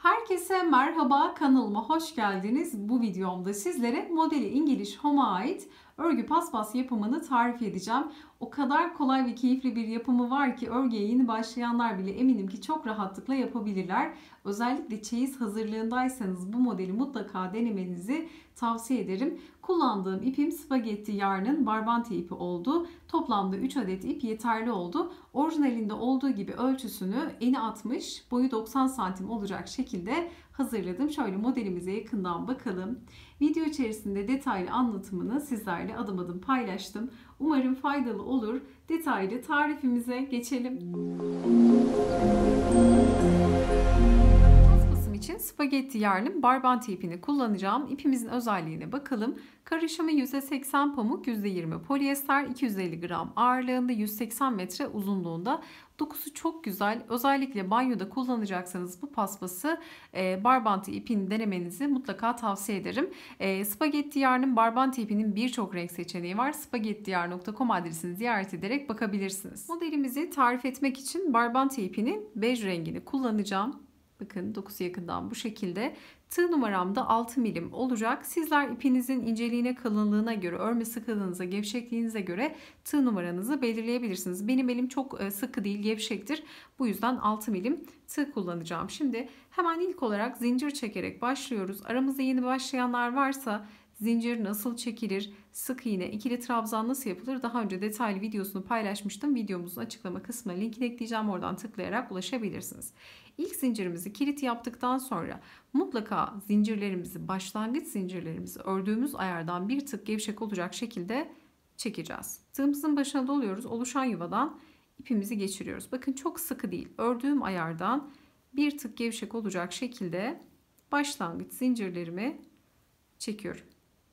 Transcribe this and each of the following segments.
Herkese merhaba, kanalıma hoş geldiniz. Bu videomda sizlere modeli İngiliz Home'a ait örgü paspas yapımını tarif edeceğim. O kadar kolay ve keyifli bir yapımı var ki örgüye yeni başlayanlar bile eminim ki çok rahatlıkla yapabilirler. Özellikle çeyiz hazırlığındaysanız bu modeli mutlaka denemenizi tavsiye ederim. Kullandığım ipim spagetti yarnın barbante ipi oldu. Toplamda 3 adet ip yeterli oldu. Orijinalinde olduğu gibi ölçüsünü eni 60, boyu 90 santim olacak şekilde hazırladım. Şöyle modelimize yakından bakalım. Video içerisinde detaylı anlatımını sizlerle adım adım paylaştım. Umarım faydalı olur. Detaylı tarifimize geçelim. Paspasım için spagetti yarnım barbante ipini kullanacağım. İpimizin özelliğine bakalım. Karışımı %80 pamuk, %20 polyester, 250 gram ağırlığında, 180 metre uzunluğunda. Dokusu çok güzel. Özellikle banyoda kullanacaksanız bu paspası barbante ipini denemenizi mutlaka tavsiye ederim. Spagetti yarnın barbante ipinin birçok renk seçeneği var. spagettiyarn.com adresini ziyaret ederek bakabilirsiniz. Modelimizi tarif etmek için barbante ipinin bej rengini kullanacağım. Bakın dokusu yakından bu şekilde. Tığ numaram da 6 milim olacak. Sizler ipinizin inceliğine, kalınlığına göre, örme sıkılığınıza, gevşekliğinize göre tığ numaranızı belirleyebilirsiniz. Benim elim çok sıkı değil, gevşektir. Bu yüzden 6 milim tığ kullanacağım. Şimdi hemen ilk olarak zincir çekerek başlıyoruz. Aramızda yeni başlayanlar varsa zincir nasıl çekilir, sık iğne, ikili trabzan nasıl yapılır daha önce detaylı videosunu paylaşmıştım. Videomuzun açıklama kısmına linkini ekleyeceğim. Oradan tıklayarak ulaşabilirsiniz. İlk zincirimizi kilit yaptıktan sonra mutlaka zincirlerimizi, başlangıç zincirlerimizi ördüğümüz ayardan bir tık gevşek olacak şekilde çekeceğiz. Tığımızın başına doluyoruz. Oluşan yuvadan ipimizi geçiriyoruz. Bakın çok sıkı değil. Ördüğüm ayardan bir tık gevşek olacak şekilde başlangıç zincirlerimi çekiyorum.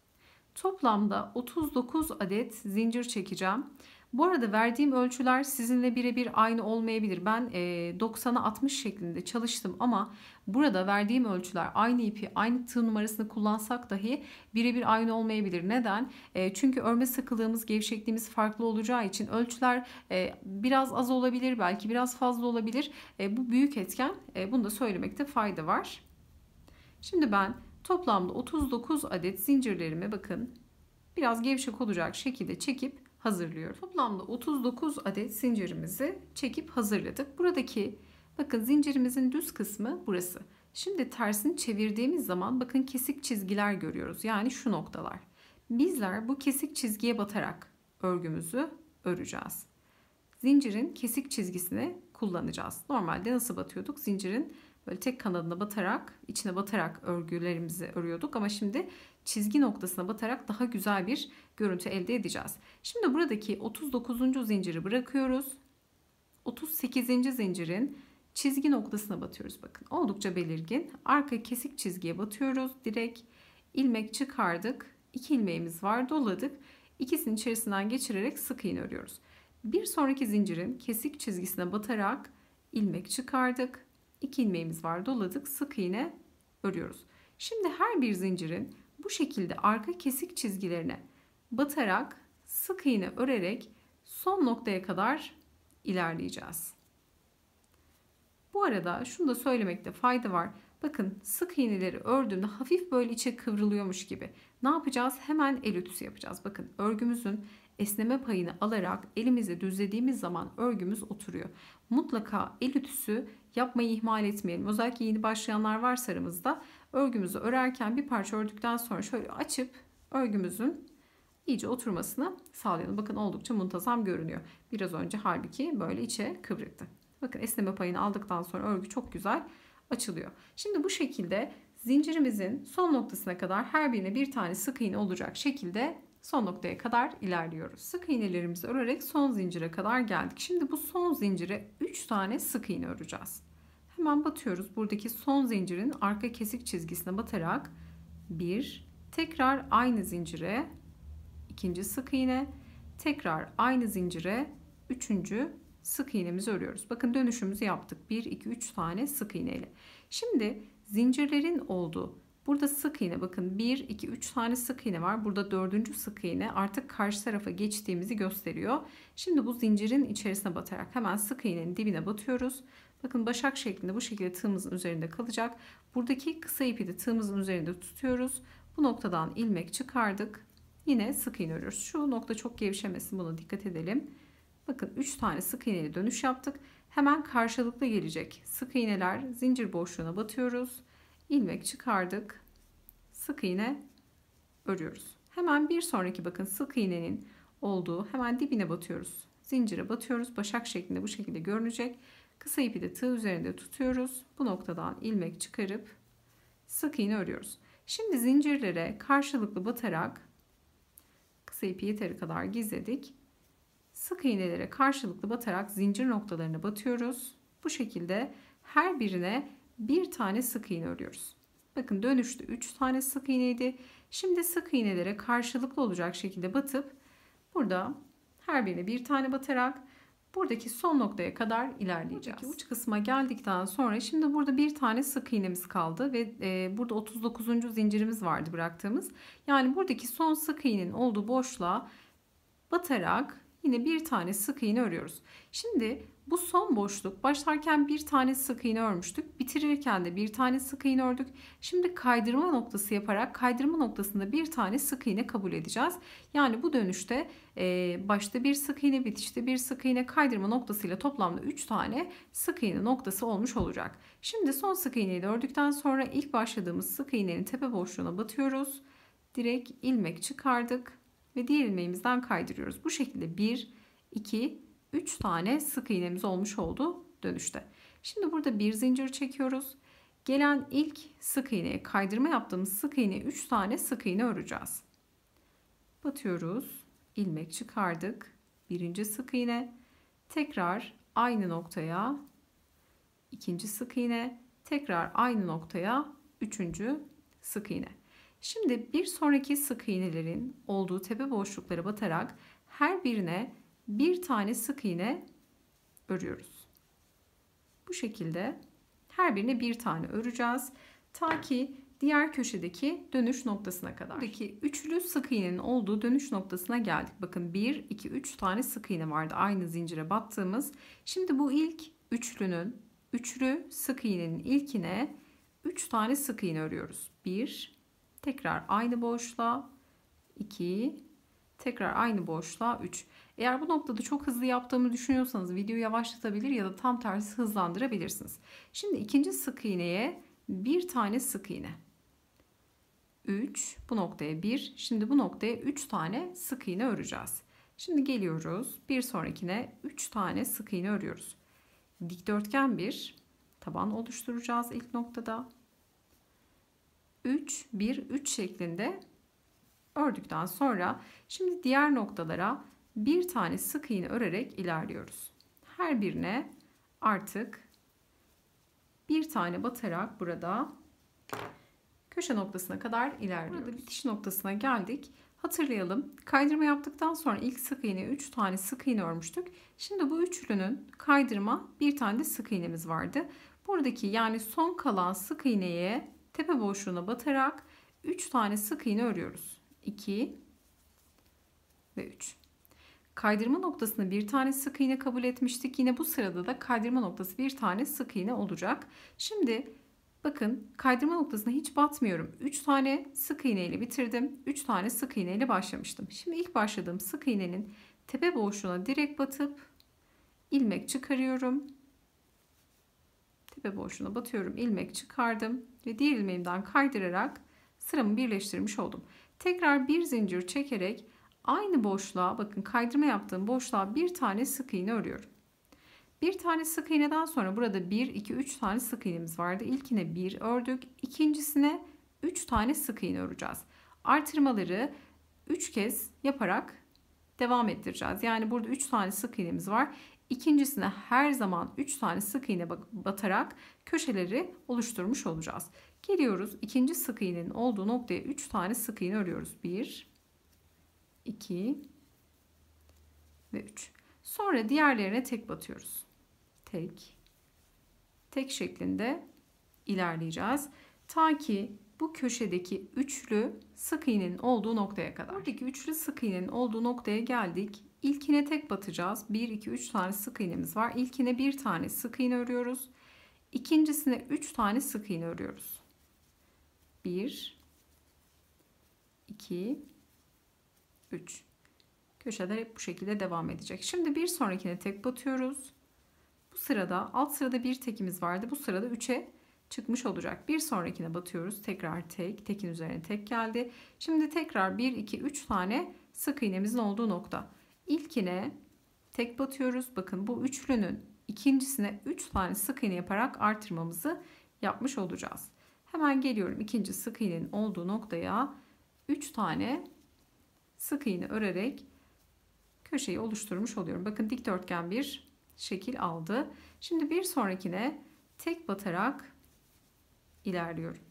Toplamda 39 adet zincir çekeceğim. Bu arada verdiğim ölçüler sizinle birebir aynı olmayabilir. Ben 90'a 60 şeklinde çalıştım ama burada verdiğim ölçüler aynı ipi, aynı tığ numarasını kullansak dahi birebir aynı olmayabilir. Neden? Çünkü örme sıkılığımız, gevşekliğimiz farklı olacağı için ölçüler biraz az olabilir, belki biraz fazla olabilir. Bu büyük etken. Bunu da söylemekte fayda var. Şimdi ben toplamda 39 adet zincirlerimi bakın biraz gevşek olacak şekilde çekip hazırlıyorum. Toplamda 39 adet zincirimizi çekip hazırladık. Buradaki bakın zincirimizin düz kısmı burası. Şimdi tersini çevirdiğimiz zaman bakın kesik çizgiler görüyoruz. Yani şu noktalar. Bizler bu kesik çizgiye batarak örgümüzü öreceğiz. Zincirin kesik çizgisini kullanacağız. Normalde nasıl batıyorduk? Zincirin böyle tek kanadına batarak, içine batarak örgülerimizi örüyorduk ama şimdi çizgi noktasına batarak daha güzel bir görüntü elde edeceğiz. Şimdi buradaki 39. zinciri bırakıyoruz. 38. zincirin çizgi noktasına batıyoruz. Bakın oldukça belirgin. Arka kesik çizgiye batıyoruz. Direkt ilmek çıkardık. 2 ilmeğimiz var, doladık. İkisinin içerisinden geçirerek sık iğne örüyoruz. Bir sonraki zincirin kesik çizgisine batarak ilmek çıkardık. 2 ilmeğimiz var, doladık, sık iğne örüyoruz. Şimdi her bir zincirin bu şekilde arka kesik çizgilerine batarak sık iğne örerek son noktaya kadar ilerleyeceğiz. Bu arada şunu da söylemekte fayda var. Bakın sık iğneleri ördüğümde hafif böyle içe kıvrılıyormuş gibi. Ne yapacağız? Hemen el ütüsü yapacağız. Bakın örgümüzün esneme payını alarak elimizi düzlediğimiz zaman örgümüz oturuyor. Mutlaka el ütüsü yapmayı ihmal etmeyelim. Özellikle yeni başlayanlar varsa aramızda örgümüzü örerken bir parça ördükten sonra şöyle açıp örgümüzün iyice oturmasını sağlayalım. Bakın oldukça muntazam görünüyor. Biraz önce halbuki böyle içe kıvrıktı. Bakın esneme payını aldıktan sonra örgü çok güzel açılıyor. Şimdi bu şekilde zincirimizin son noktasına kadar her birine bir tane sık iğne olacak şekilde son noktaya kadar ilerliyoruz. Sık iğnelerimizi örerek son zincire kadar geldik. Şimdi bu son zincire 3 tane sık iğne öreceğiz. Hemen batıyoruz. Buradaki son zincirin arka kesik çizgisine batarak tekrar aynı zincire ikinci sık iğne, tekrar aynı zincire üçüncü sık iğnemizi örüyoruz. Bakın dönüşümüzü yaptık. 1, 2, 3 tane sık iğne ile. Şimdi zincirlerin olduğu burada sık iğne bakın 1, 2, 3 tane sık iğne var. Burada dördüncü sık iğne artık karşı tarafa geçtiğimizi gösteriyor. Şimdi bu zincirin içerisine batarak hemen sık iğnenin dibine batıyoruz. Bakın başak şeklinde bu şekilde tığımızın üzerinde kalacak. Buradaki kısa ipi de tığımızın üzerinde tutuyoruz. Bu noktadan ilmek çıkardık. Yine sık iğne örüyoruz. Şu nokta çok gevşemesin, buna dikkat edelim. Bakın 3 tane sık iğneli dönüş yaptık. Hemen karşılıklı gelecek sık iğneler, zincir boşluğuna batıyoruz. İlmek çıkardık. Sık iğne örüyoruz. Hemen bir sonraki bakın sık iğnenin olduğu hemen dibine batıyoruz. Zincire batıyoruz. Başak şeklinde bu şekilde görünecek. Kısa ipi de tığ üzerinde tutuyoruz. Bu noktadan ilmek çıkarıp sık iğne örüyoruz. Şimdi zincirlere karşılıklı batarak kısa ipi yeteri kadar gizledik. Sık iğnelere karşılıklı batarak zincir noktalarına batıyoruz. Bu şekilde her birine bir tane sık iğne örüyoruz. Bakın dönüşte 3 tane sık iğneydi. Şimdi sık iğnelere karşılıklı olacak şekilde batıp burada her birine bir tane batarak buradaki son noktaya kadar ilerleyeceğiz. Buradaki uç kısma geldikten sonra şimdi burada bir tane sık iğnemiz kaldı ve burada 39. zincirimiz vardı bıraktığımız. Yani buradaki son sık iğnenin olduğu boşluğa batarak yine bir tane sık iğne örüyoruz. Şimdi bu son boşluk, başlarken bir tane sık iğne örmüştük. Bitirirken de bir tane sık iğne ördük. Şimdi kaydırma noktası yaparak kaydırma noktasında bir tane sık iğne kabul edeceğiz. Yani bu dönüşte başta bir sık iğne, bitişte bir sık iğne, kaydırma noktasıyla toplamda 3 tane sık iğne noktası olmuş olacak. Şimdi son sık iğneyi de ördükten sonra ilk başladığımız sık iğnenin tepe boşluğuna batıyoruz. Direkt ilmek çıkardık ve diğer ilmeğimizden kaydırıyoruz. Bu şekilde 1, 2, 3 tane sık iğnemiz olmuş oldu dönüşte. Şimdi burada bir zincir çekiyoruz. Gelen ilk sık iğneye, kaydırma yaptığımız sık iğneye 3 tane sık iğne öreceğiz. Batıyoruz. İlmek çıkardık. Birinci sık iğne. Tekrar aynı noktaya ikinci sık iğne. Tekrar aynı noktaya üçüncü sık iğne. Şimdi bir sonraki sık iğnelerin olduğu tepe boşluklara batarak her birine bir tane sık iğne örüyoruz. Bu şekilde her birine bir tane öreceğiz. Ta ki diğer köşedeki dönüş noktasına kadar. Buradaki üçlü sık iğnenin olduğu dönüş noktasına geldik. Bakın 1, 2, 3 tane sık iğne vardı aynı zincire battığımız. Şimdi bu ilk üçlü sık iğnenin ilkine 3 tane sık iğne örüyoruz. 1, tekrar aynı boşluğa 2, tekrar aynı boşluğa 3. Eğer bu noktada çok hızlı yaptığımı düşünüyorsanız videoyu yavaşlatabilir ya da tam tersi hızlandırabilirsiniz. Şimdi ikinci sık iğneye bir tane sık iğne. 3, bu noktaya 1. Şimdi bu noktaya 3 tane sık iğne öreceğiz. Şimdi geliyoruz. Bir sonrakine 3 tane sık iğne örüyoruz. Dikdörtgen bir taban oluşturacağız ilk noktada. 3, 1, 3 şeklinde ördükten sonra şimdi diğer noktalara bir tane sık iğne örerek ilerliyoruz. Her birine artık bir tane batarak burada köşe noktasına kadar ilerliyoruz. Burada bitiş noktasına geldik. Hatırlayalım. Kaydırma yaptıktan sonra ilk sık iğneye 3 tane sık iğne örmüştük. Şimdi bu üçlünün kaydırma bir tane de sık iğnemiz vardı. Buradaki yani son kalan sık iğneye tepe boşluğuna batarak 3 tane sık iğne örüyoruz. 2 ve 3. Kaydırma noktasına bir tane sık iğne kabul etmiştik. Yine bu sırada da kaydırma noktası bir tane sık iğne olacak. Şimdi bakın kaydırma noktasına hiç batmıyorum. 3 tane sık iğne ile bitirdim. 3 tane sık iğne ile başlamıştım. Şimdi ilk başladığım sık iğnenin tepe boşluğuna direkt batıp ilmek çıkarıyorum. Tepe boşluğuna batıyorum, ilmek çıkardım ve diğer ilmeğimden kaydırarak sıramı birleştirmiş oldum. Tekrar bir zincir çekerek aynı boşluğa, bakın kaydırma yaptığım boşluğa bir tane sık iğne örüyorum. Bir tane sık iğneden sonra burada 1, 2, 3 tane sık iğnemiz vardı. İlkine 1 ördük. İkincisine 3 tane sık iğne öreceğiz. Artırmaları 3 kez yaparak devam ettireceğiz. Yani burada 3 tane sık iğnemiz var. İkincisine her zaman 3 tane sık iğne batarak köşeleri oluşturmuş olacağız. Geliyoruz ikinci sık iğnenin olduğu noktaya 3 tane sık iğne örüyoruz. 1, 2 ve 3. Sonra diğerlerine tek batıyoruz. Tek şeklinde ilerleyeceğiz. Ta ki bu köşedeki üçlü sık iğnenin olduğu noktaya kadar. Buradaki üçlü sık iğnenin olduğu noktaya geldik. İlkine tek batacağız. 1, 2, 3 tane sık iğnemiz var. İlkine bir tane sık iğne örüyoruz. İkincisine 3 tane sık iğne örüyoruz. 1, 2, 3. Köşeler hep bu şekilde devam edecek. Şimdi bir sonrakine tek batıyoruz. Bu sırada alt sırada bir tekimiz vardı. Bu sırada 3'e çıkmış olacak. Bir sonrakine batıyoruz. Tekrar tek. Tekin üzerine tek geldi. Şimdi tekrar 1, 2, 3 tane sık iğnemizin olduğu nokta. İlkine tek batıyoruz. Bakın bu üçlünün ikincisine 3 tane sık iğne yaparak artırmamızı yapmış olacağız. Hemen geliyorum ikinci sık iğnenin olduğu noktaya 3 tane sık iğne örerek köşeyi oluşturmuş oluyorum. Bakın dikdörtgen bir şekil aldı. Şimdi bir sonrakine tek batarak ilerliyorum.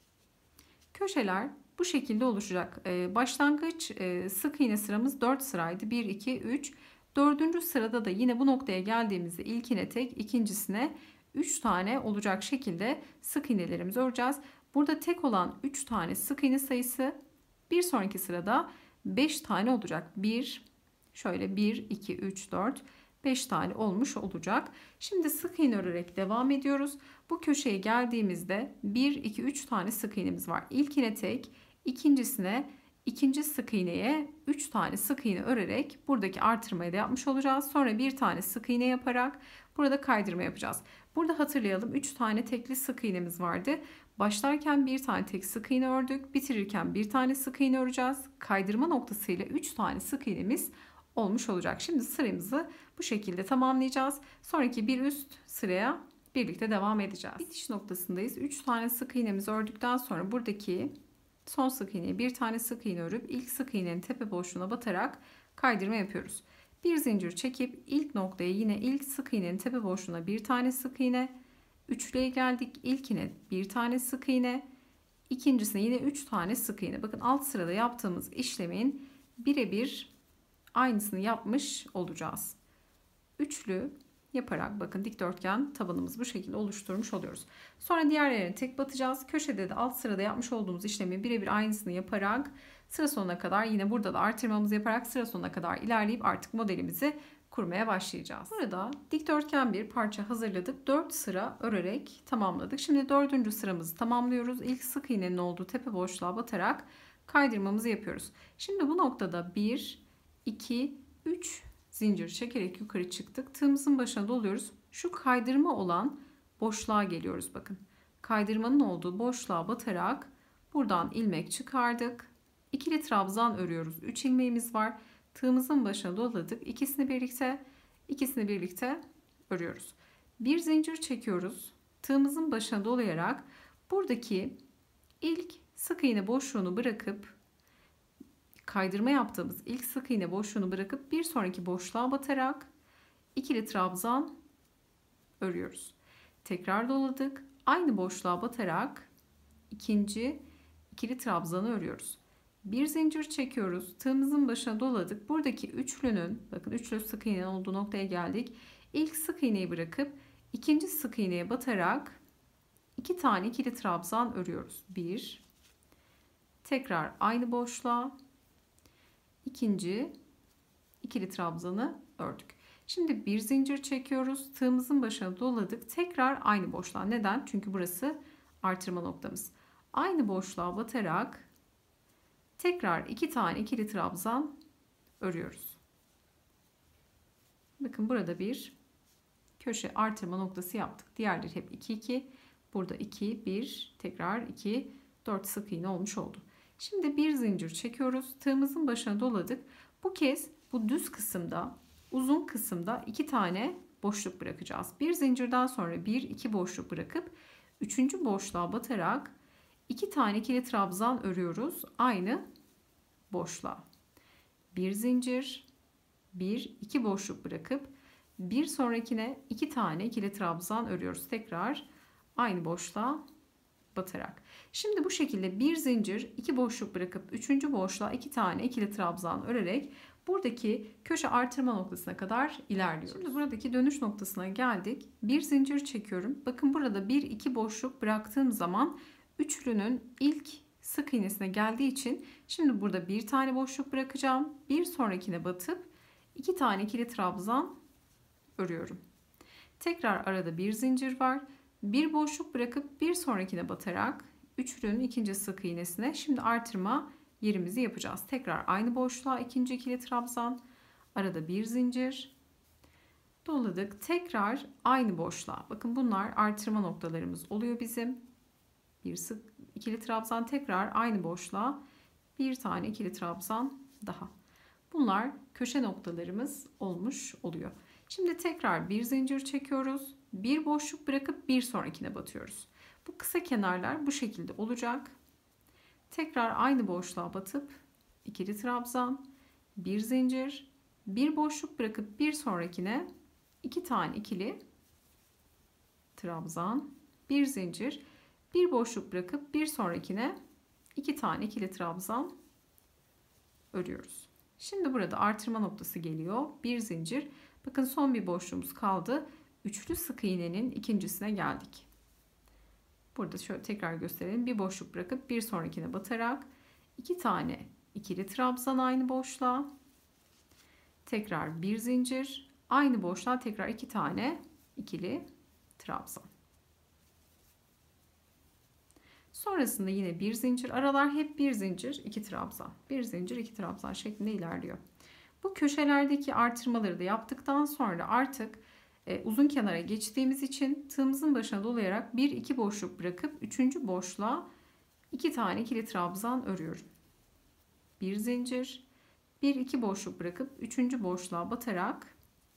Köşeler bu şekilde oluşacak. Başlangıç sık iğne sıramız 4 sıraydı. 1, 2, 3. Dördüncü sırada da yine bu noktaya geldiğimizde ilkine tek, ikincisine 3 tane olacak şekilde sık iğnelerimizi öreceğiz. Burada tek olan 3 tane sık iğne sayısı bir sonraki sırada 5 tane olacak. 1, 2, 3, 4, 5 tane olmuş olacak. Şimdi sık iğne örerek devam ediyoruz. Bu köşeye geldiğimizde 1, 2, 3 tane sık iğnemiz var. İlkine tek, ikincisine ikinci sık iğneye 3 tane sık iğne örerek buradaki artırmayı da yapmış olacağız. Sonra bir tane sık iğne yaparak burada kaydırma yapacağız. Burada hatırlayalım 3 tane tekli sık iğnemiz vardı. Başlarken bir tane tek sık iğne ördük. Bitirirken bir tane sık iğne öreceğiz. Kaydırma noktasıyla 3 tane sık iğnemiz olmuş olacak. Şimdi sıramızı bu şekilde tamamlayacağız. Sonraki bir üst sıraya birlikte devam edeceğiz. Bitiş noktasındayız. 3 tane sık iğnemizi ördükten sonra buradaki son sık iğneye bir tane sık iğne örüp ilk sık iğnenin tepe boşluğuna batarak kaydırma yapıyoruz. Bir zincir çekip ilk noktaya yine ilk sık iğnenin tepe boşluğuna bir tane sık iğne, üçlüye geldik. İlkine bir tane sık iğne, ikincisine yine 3 tane sık iğne. Bakın alt sırada yaptığımız işlemin birebir aynısını yapmış olacağız. Üçlü yaparak bakın dikdörtgen tabanımızı bu şekilde oluşturmuş oluyoruz. Sonra diğer yerine tek batacağız. Köşede de alt sırada yapmış olduğumuz işlemi birebir aynısını yaparak sıra sonuna kadar yine burada da artırmamızı yaparak sıra sonuna kadar ilerleyip artık modelimizi kurmaya başlayacağız. Burada dikdörtgen bir parça hazırladık. 4 sıra örerek tamamladık. Şimdi 4. sıramızı tamamlıyoruz. İlk sık iğnenin olduğu tepe boşluğa batarak kaydırmamızı yapıyoruz. Şimdi bu noktada 1, 2, 3 zincir çekerek yukarı çıktık. Tığımızın başına doluyoruz. Şu kaydırma olan boşluğa geliyoruz bakın. Kaydırmanın olduğu boşluğa batarak buradan ilmek çıkardık. İkili trabzan örüyoruz. 3 ilmeğimiz var. Tığımızın başına doladık. İkisini birlikte örüyoruz. Bir zincir çekiyoruz. Tığımızın başına dolayarak buradaki ilk sık iğne boşluğunu bırakıp kaydırma yaptığımız ilk sık iğne boşluğunu bırakıp bir sonraki boşluğa batarak ikili trabzan örüyoruz. Tekrar doladık. Aynı boşluğa batarak ikinci ikili trabzanı örüyoruz. Bir zincir çekiyoruz. Tığımızın başına doladık. Buradaki üçlünün bakın üçlü sık iğnenin olduğu noktaya geldik. İlk sık iğneyi bırakıp ikinci sık iğneye batarak 2 tane ikili trabzan örüyoruz. Bir, tekrar aynı boşluğa ikinci ikili trabzanı ördük. Şimdi bir zincir çekiyoruz. Tığımızın başına doladık. Tekrar aynı boşluğa. Neden? Çünkü burası artırma noktamız. Aynı boşluğa batarak tekrar 2 tane ikili trabzan örüyoruz. Bakın burada bir köşe artırma noktası yaptık. Diğerleri hep 2 2. Burada 2 1 tekrar 2 4 sık iğne olmuş oldu. Şimdi bir zincir çekiyoruz. Tığımızın başına doladık. Bu kez bu düz kısımda, uzun kısımda 2 tane boşluk bırakacağız. Bir zincirden sonra 1 2 boşluk bırakıp 3. boşluğa batarak 2 tane ikili trabzan örüyoruz. Aynı boşluğa. Bir zincir, 1 2 boşluk bırakıp bir sonrakine 2 tane ikili trabzan örüyoruz. Tekrar aynı boşluğa batarak. Şimdi bu şekilde bir zincir, 2 boşluk bırakıp 3. boşluğa 2 tane ikili trabzan örerek buradaki köşe artırma noktasına kadar ilerliyoruz. Şimdi buradaki dönüş noktasına geldik. Bir zincir çekiyorum. Bakın burada 1 2 boşluk bıraktığım zaman üçlünün ilk sık iğnesine geldiği için şimdi burada bir tane boşluk bırakacağım. Bir sonrakine batıp 2 tane ikili trabzan örüyorum. Tekrar arada bir zincir var. Bir boşluk bırakıp bir sonrakine batarak üçlünün ikinci sık iğnesine şimdi artırma yerimizi yapacağız. Tekrar aynı boşluğa ikinci ikili trabzan, arada bir zincir doladık. Tekrar aynı boşluğa. Bakın bunlar artırma noktalarımız oluyor bizim. Bir sık ikili trabzan, tekrar aynı boşluğa bir tane ikili trabzan daha. Bunlar köşe noktalarımız olmuş oluyor. Şimdi tekrar bir zincir çekiyoruz. Bir boşluk bırakıp bir sonrakine batıyoruz. Bu kısa kenarlar bu şekilde olacak. Tekrar aynı boşluğa batıp ikili trabzan, bir zincir, bir boşluk bırakıp bir sonrakine iki tane ikili trabzan, bir zincir, bir boşluk bırakıp bir sonrakine iki tane ikili trabzan örüyoruz. Şimdi burada artırma noktası geliyor. Bir zincir. Bakın son bir boşluğumuz kaldı. Üçlü sık iğnenin ikincisine geldik. Burada şöyle tekrar gösterelim. Bir boşluk bırakıp bir sonrakine batarak iki tane ikili trabzan aynı boşluğa. Tekrar bir zincir. Aynı boşluğa tekrar iki tane ikili trabzan. Sonrasında yine bir zincir. Aralar hep bir zincir, iki trabzan. Bir zincir, iki trabzan şeklinde ilerliyor. Bu köşelerdeki artırmaları da yaptıktan sonra artık uzun kenara geçtiğimiz için tığımızın başına dolayarak bir iki boşluk bırakıp üçüncü boşluğa iki tane ikili trabzan örüyorum. Bir zincir, bir iki boşluk bırakıp üçüncü boşluğa batarak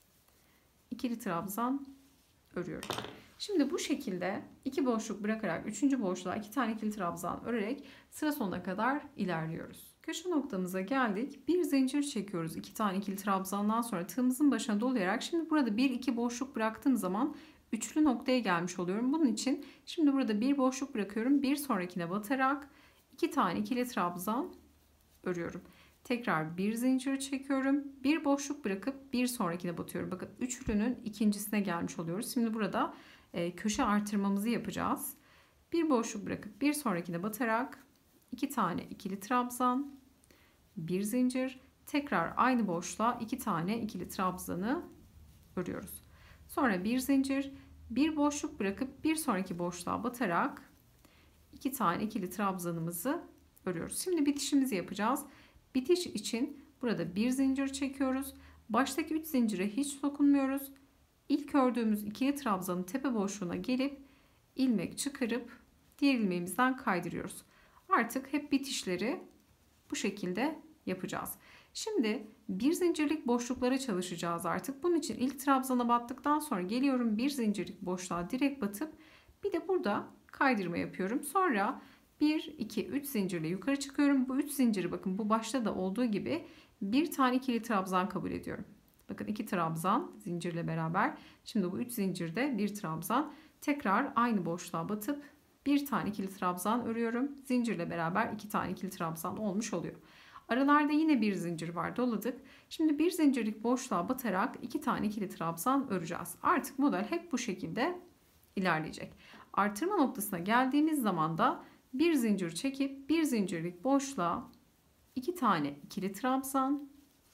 ikili trabzan örüyorum. Şimdi bu şekilde iki boşluk bırakarak üçüncü boşluğa iki tane ikili trabzan örerek sıra sonuna kadar ilerliyoruz. Köşe noktamıza geldik. Bir zincir çekiyoruz. İki tane ikili trabzandan sonra tığımızın başına dolayarak şimdi burada bir iki boşluk bıraktığım zaman üçlü noktaya gelmiş oluyorum. Bunun için şimdi burada bir boşluk bırakıyorum. Bir sonrakine batarak iki tane ikili trabzan örüyorum. Tekrar bir zincir çekiyorum. Bir boşluk bırakıp bir sonrakine batıyorum. Bakın üçlünün ikincisine gelmiş oluyoruz. Şimdi burada köşe artırmamızı yapacağız. Bir boşluk bırakıp bir sonrakine batarak iki tane ikili trabzan, bir zincir, tekrar aynı boşluğa iki tane ikili trabzanı örüyoruz. Sonra bir zincir, bir boşluk bırakıp bir sonraki boşluğa batarak iki tane ikili trabzanımızı örüyoruz. Şimdi bitişimizi yapacağız. Bitiş için burada bir zincir çekiyoruz. Baştaki 3 zincire hiç dokunmuyoruz. İlk ördüğümüz ikili trabzanın tepe boşluğuna gelip ilmek çıkarıp diğer ilmeğimizden kaydırıyoruz. Artık hep bitişleri bu şekilde yapacağız. Şimdi bir zincirlik boşluklara çalışacağız artık. Bunun için ilk trabzana battıktan sonra geliyorum bir zincirlik boşluğa direkt batıp bir de burada kaydırma yapıyorum. Sonra 1, 2, 3 zincirle yukarı çıkıyorum. Bu 3 zinciri bakın bu başta da olduğu gibi bir tane ikili trabzan kabul ediyorum. Bakın 2 trabzan zincirle beraber. Şimdi bu 3 zincirde bir trabzan. Tekrar aynı boşluğa batıp bir tane ikili trabzan örüyorum. Zincirle beraber 2 tane ikili trabzan olmuş oluyor. Aralarda yine bir zincir var, doladık. Şimdi bir zincirlik boşluğa batarak 2 tane ikili trabzan öreceğiz. Artık model hep bu şekilde ilerleyecek. Artırma noktasına geldiğimiz zaman da bir zincir çekip bir zincirlik boşluğa 2 tane ikili trabzan,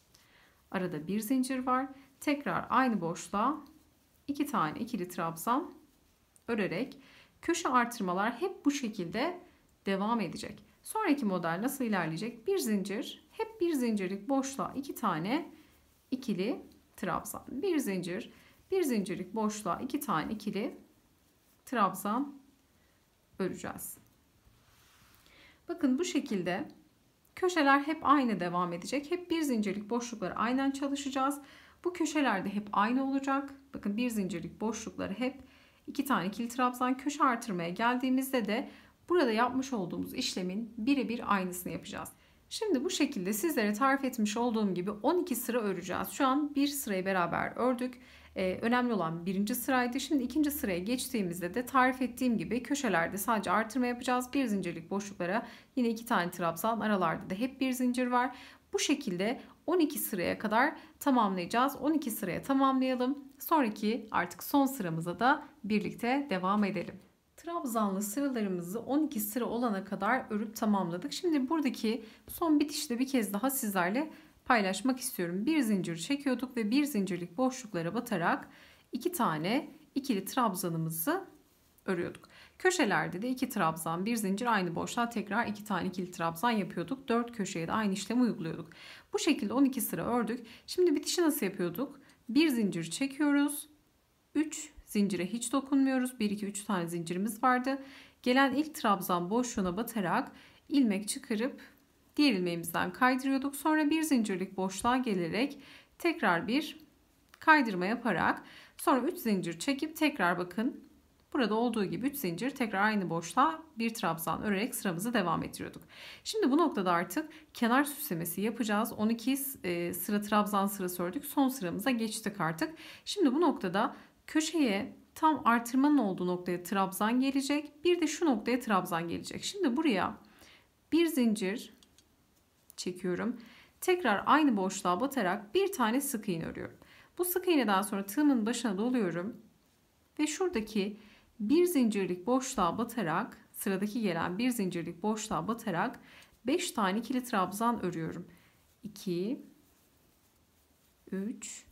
arada bir zincir var. Tekrar aynı boşluğa 2 tane ikili trabzan örerek köşe artırmalar hep bu şekilde devam edecek. Sonraki model nasıl ilerleyecek? Bir zincir, hep bir zincirlik boşluğa 2 tane ikili trabzan. Bir zincir, bir zincirlik boşluğa 2 tane ikili trabzan öreceğiz. Bakın bu şekilde köşeler hep aynı devam edecek. Hep bir zincirlik boşlukları aynen çalışacağız. Bu köşelerde hep aynı olacak. Bakın bir zincirlik boşlukları hep 2 tane ikili trabzan. Köşe artırmaya geldiğimizde de burada yapmış olduğumuz işlemin birebir aynısını yapacağız. Şimdi bu şekilde sizlere tarif etmiş olduğum gibi 12 sıra öreceğiz. Şu an bir sırayı beraber ördük. Önemli olan birinci sıraydı. Şimdi ikinci sıraya geçtiğimizde de tarif ettiğim gibi köşelerde sadece artırma yapacağız. Bir zincirlik boşluklara yine 2 tane trabzan, aralarda da hep bir zincir var. Bu şekilde 12 sıraya kadar tamamlayacağız. 12 sıraya tamamlayalım. Sonraki artık son sıramıza da birlikte devam edelim. Trabzanlı sıralarımızı 12 sıra olana kadar örüp tamamladık. Şimdi buradaki son bitişte bir kez daha sizlerle paylaşmak istiyorum. Bir zincir çekiyorduk ve bir zincirlik boşluklara batarak 2 tane ikili trabzanımızı örüyorduk. Köşelerde de 2 trabzan, bir zincir, aynı boşluğa tekrar 2 tane ikili trabzan yapıyorduk. 4 köşeye de aynı işlemi uyguluyorduk. Bu şekilde 12 sıra ördük. Şimdi bitişi nasıl yapıyorduk? Bir zincir çekiyoruz. 3 zincire hiç dokunmuyoruz. 1 2 3 tane zincirimiz vardı. Gelen ilk trabzan boşluğuna batarak ilmek çıkarıp diğer ilmeğimizden kaydırıyorduk. Sonra bir zincirlik boşluğa gelerek tekrar bir kaydırma yaparak sonra 3 zincir çekip tekrar bakın burada olduğu gibi 3 zincir tekrar aynı boşluğa bir trabzan örerek sıramızı devam ettiriyorduk. Şimdi bu noktada artık kenar süslemesi yapacağız. 12 sıra trabzan sırası ördük. Son sıramıza geçtik artık. Şimdi bu noktada köşeye tam artırmanın olduğu noktaya trabzan gelecek. Bir de şu noktaya trabzan gelecek. Şimdi buraya bir zincir çekiyorum. Tekrar aynı boşluğa batarak bir tane sık iğne örüyorum. Bu sık iğneden sonra tığımın başına doluyorum ve şuradaki bir zincirlik boşluğa batarak, sıradaki gelen bir zincirlik boşluğa batarak 5 tane ikili trabzan örüyorum. 2 3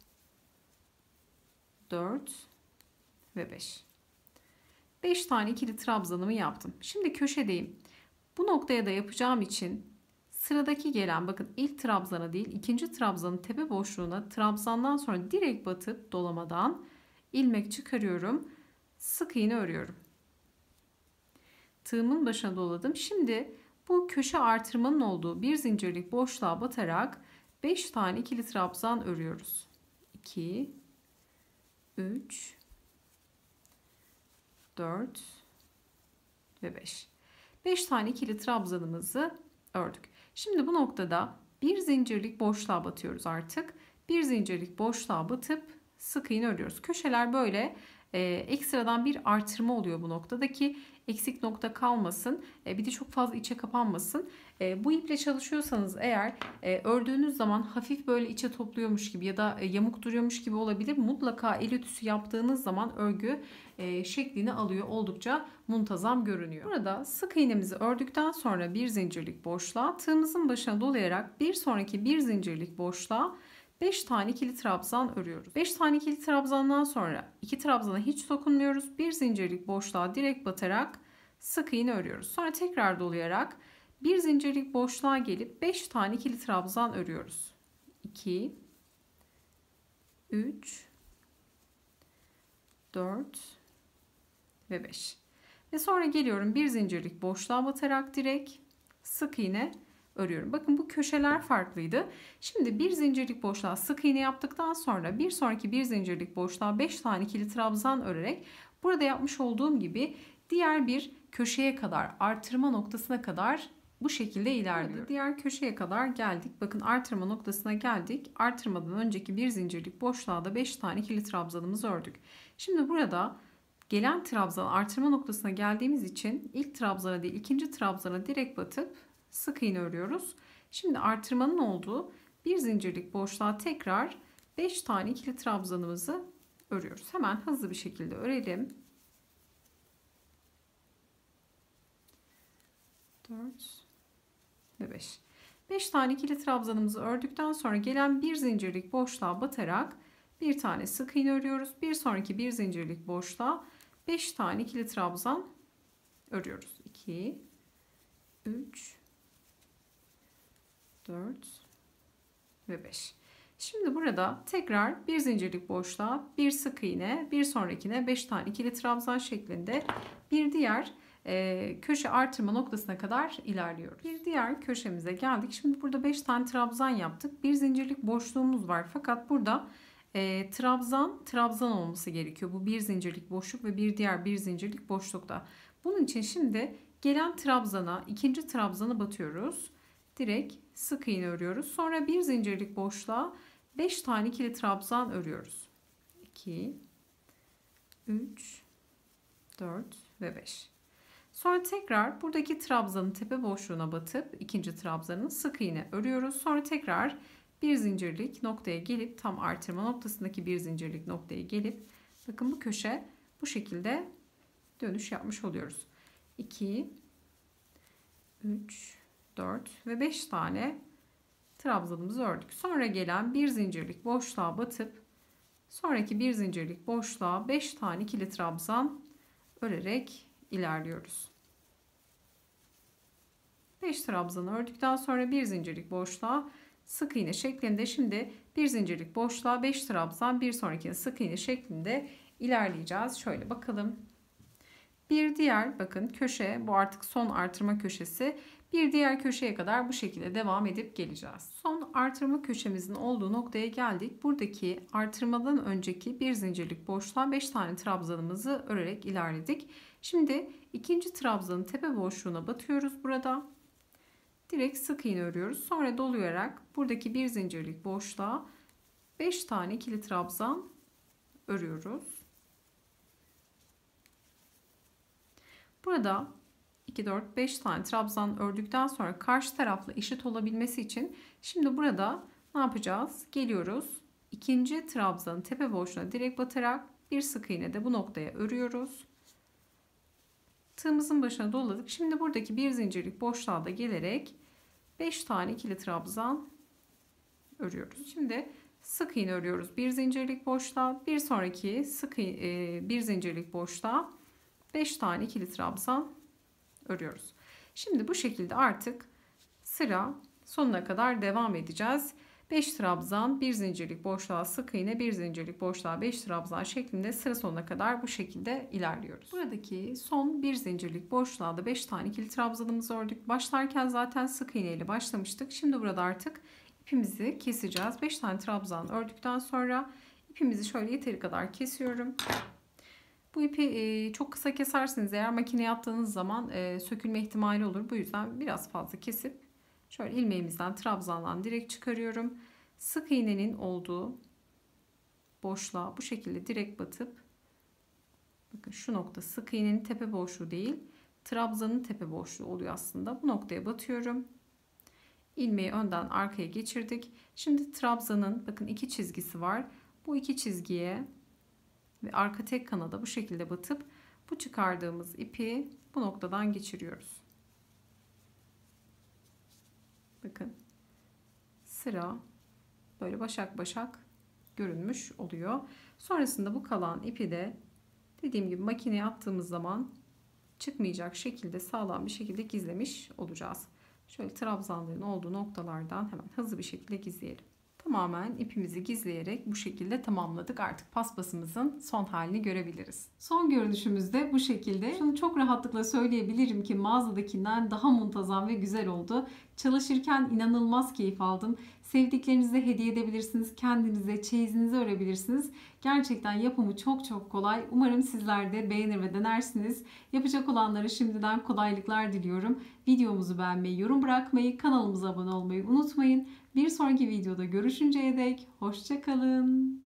4 ve 5. 5 tane ikili trabzanımı yaptım. Şimdi köşedeyim. Bu noktaya da yapacağım için sıradaki gelen, bakın ilk trabzana değil ikinci trabzanın tepe boşluğuna trabzandan sonra direkt batıp dolamadan ilmek çıkarıyorum. Sık iğne örüyorum. Tığımın başına doladım. Şimdi bu köşe artırmanın olduğu bir zincirlik boşluğa batarak 5 tane ikili trabzan örüyoruz. 2 3 4 ve 5. 5 tane ikili trabzanımızı ördük. Şimdi bu noktada bir zincirlik boşluğa batıyoruz artık. Bir zincirlik boşluğa batıp sık iğne örüyoruz. Köşeler böyle ekstradan bir artırma oluyor bu noktada ki eksik nokta kalmasın. Bir de çok fazla içe kapanmasın. Bu iple çalışıyorsanız eğer ördüğünüz zaman hafif böyle içe topluyormuş gibi ya da yamuk duruyormuş gibi olabilir. Mutlaka el ütüsü yaptığınız zaman örgü şeklini alıyor. Oldukça muntazam görünüyor. Burada sık iğnemizi ördükten sonra bir zincirlik boşluğa tığımızın başına dolayarak bir sonraki bir zincirlik boşluğa 5 tane ikili trabzan örüyoruz. 5 tane ikili trabzandan sonra 2 trabzana hiç dokunmuyoruz. Bir zincirlik boşluğa direkt batarak sık iğne örüyoruz. Sonra tekrar dolayarak bir zincirlik boşluğa gelip 5 tane ikili trabzan örüyoruz. 2 3 4 ve 5. Ve sonra geliyorum bir zincirlik boşluğa batarak direkt sık iğne örüyorum. Bakın bu köşeler farklıydı. Şimdi bir zincirlik boşluğa sık iğne yaptıktan sonra bir sonraki bir zincirlik boşluğa 5 tane ikili trabzan örerek burada yapmış olduğum gibi diğer bir köşeye kadar, artırma noktasına kadar bu şekilde ilerliyor. Diğer köşeye kadar geldik. Bakın artırma noktasına geldik. Artırmadan önceki bir zincirlik boşluğa da 5 tane ikili trabzanımızı ördük. Şimdi burada gelen trabzan artırma noktasına geldiğimiz için ilk trabzana değil ikinci trabzana direkt batıp sık iğne örüyoruz. Şimdi artırmanın olduğu bir zincirlik boşluğa tekrar 5 tane ikili trabzanımızı örüyoruz. Hemen hızlı bir şekilde örelim. 4 ve 5. 5 tane ikili trabzanımızı ördükten sonra gelen bir zincirlik boşluğa batarak bir tane sık iğne örüyoruz. Bir sonraki bir zincirlik boşluğa 5 tane ikili trabzan örüyoruz. 2 3 4 ve 5. Şimdi burada tekrar bir zincirlik boşluğa bir sık iğne, bir sonrakine 5 tane ikili trabzan şeklinde bir diğer köşe artırma noktasına kadar ilerliyoruz. Bir diğer köşemize geldik. Şimdi burada 5 tane trabzan yaptık. Bir zincirlik boşluğumuz var. Fakat burada trabzan olması gerekiyor. Bu bir zincirlik boşluk ve bir diğer bir zincirlik boşlukta. Bunun için şimdi gelen trabzana, ikinci trabzanı batıyoruz. Direkt sık iğne örüyoruz. Sonra bir zincirlik boşluğa 5 tane ikili trabzan örüyoruz. 2 3 4 ve 5. Sonra tekrar buradaki trabzanın tepe boşluğuna batıp ikinci trabzanın sık iğne örüyoruz. Sonra tekrar bir zincirlik noktaya gelip tam artırma noktasındaki bir zincirlik noktaya gelip bakın bu köşe bu şekilde dönüş yapmış oluyoruz. 2 3 4 ve 5 tane trabzanımızı ördük. Sonra gelen bir zincirlik boşluğa batıp sonraki bir zincirlik boşluğa 5 tane ikili trabzan örerek ilerliyoruz. 5 trabzanı ördükten sonra bir zincirlik boşluğa sık iğne şeklinde, şimdi bir zincirlik boşluğa 5 trabzan, bir sonrakine sık iğne şeklinde ilerleyeceğiz. Şöyle bakalım. Bir diğer bakın köşe, bu artık son artırma köşesi. Bir diğer köşeye kadar bu şekilde devam edip geleceğiz. Son artırma köşemizin olduğu noktaya geldik. Buradaki artırmadan önceki bir zincirlik boşluğa 5 tane trabzanımızı örerek ilerledik. Şimdi ikinci trabzanın tepe boşluğuna batıyoruz burada. Direkt sık iğne örüyoruz. Sonra dolayarak buradaki bir zincirlik boşluğa 5 tane ikili trabzan örüyoruz. Burada 2, 4, 5 tane trabzan ördükten sonra karşı tarafla eşit olabilmesi için şimdi burada ne yapacağız? Geliyoruz. İkinci trabzanın tepe boşluğuna direkt batarak bir sık iğne de bu noktaya örüyoruz. Tığımızın başına doladık. Şimdi buradaki bir zincirlik boşluğa da gelerek 5 tane ikili trabzan örüyoruz. Şimdi sık iğne örüyoruz. Bir zincirlik boşluğa, bir sonraki bir zincirlik boşluğa 5 tane ikili trabzan örüyoruz. Şimdi bu şekilde artık sıra sonuna kadar devam edeceğiz. 5 trabzan, bir zincirlik boşluğa sık iğne, bir zincirlik boşluğa 5 trabzan şeklinde sıra sonuna kadar bu şekilde ilerliyoruz. Buradaki son bir zincirlik boşluğa da 5 tane ikili trabzanımızı ördük. Başlarken zaten sık iğne ile başlamıştık. Şimdi burada artık ipimizi keseceğiz. 5 tane trabzan ördükten sonra ipimizi şöyle yeteri kadar kesiyorum. Bu ipi çok kısa keserseniz eğer makineye attığınız zaman sökülme ihtimali olur. Bu yüzden biraz fazla kesip şöyle ilmeğimizden trabzandan direkt çıkarıyorum. Sık iğnenin olduğu boşluğa bu şekilde direkt batıp, bakın şu nokta sık iğnenin tepe boşluğu değil, trabzanın tepe boşluğu oluyor aslında. Bu noktaya batıyorum. İlmeği önden arkaya geçirdik. Şimdi trabzanın bakın iki çizgisi var. Bu iki çizgiye ve arka tek kanada bu şekilde batıp bu çıkardığımız ipi bu noktadan geçiriyoruz. Bakın sıra böyle başak başak görünmüş oluyor. Sonrasında bu kalan ipi de dediğim gibi makineye attığımız zaman çıkmayacak şekilde sağlam bir şekilde gizlemiş olacağız. Şöyle trabzanların olduğu noktalardan hemen hızlı bir şekilde gizleyelim. Tamamen ipimizi gizleyerek bu şekilde tamamladık. Artık paspasımızın son halini görebiliriz. Son görünüşümüzde bu şekilde. Şunu çok rahatlıkla söyleyebilirim ki mağazadakinden daha muntazam ve güzel oldu. Çalışırken inanılmaz keyif aldım. Sevdiklerinize hediye edebilirsiniz. Kendinize, çeyizinize örebilirsiniz. Gerçekten yapımı çok çok kolay. Umarım sizler de beğenir ve denersiniz. Yapacak olanlara şimdiden kolaylıklar diliyorum. Videomuzu beğenmeyi, yorum bırakmayı, kanalımıza abone olmayı unutmayın. Bir sonraki videoda görüşünceye dek hoşça kalın.